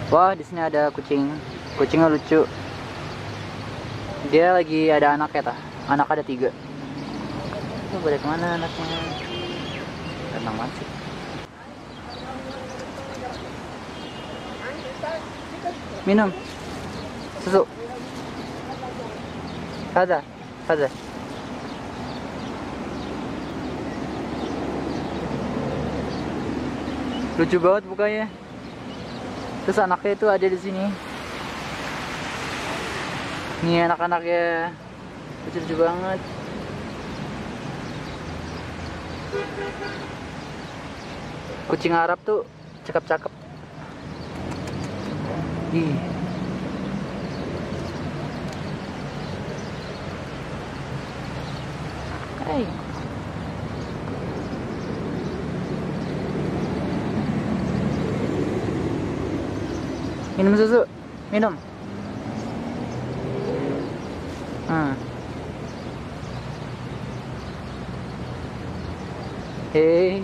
Wah, di sini ada kucing. Kucingnya lucu. Dia lagi ada anaknya, tah. Anak ada 3. Tuh, balik kemana anaknya? Tenang masih. Minum. Susu. Kaza. Kaza. Lucu banget bukanya. Terus anaknya itu ada di sini. Nih anak-anaknya. Lucu-lucu banget. Kucing Arab tuh cakep-cakep. Ih. Hai. Minum susu. Minum. Hei.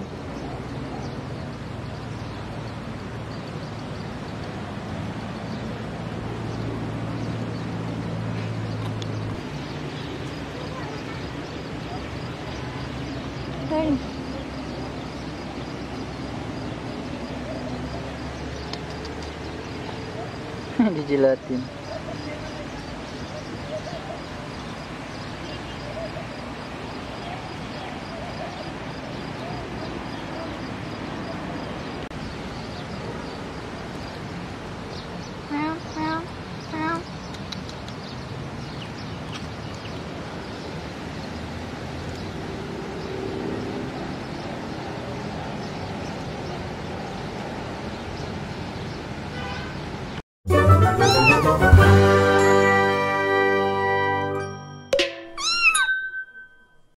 Hai. Dijilatin. Meow, meow, meow.